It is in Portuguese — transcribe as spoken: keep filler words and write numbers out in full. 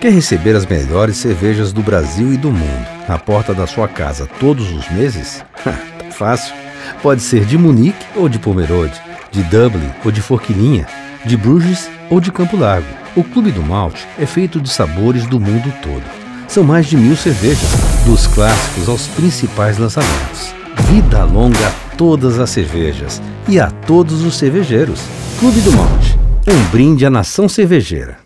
Quer receber as melhores cervejas do Brasil e do mundo na porta da sua casa todos os meses? Tá fácil. Pode ser de Munique ou de Pomerode, de Dublin ou de Forquilinha, de Bruges ou de Campo Largo. O Clube do Malte é feito de sabores do mundo todo. São mais de mil cervejas, dos clássicos aos principais lançamentos. Vida longa a todas as cervejas e a todos os cervejeiros. Clube do Malte, um brinde à nação cervejeira.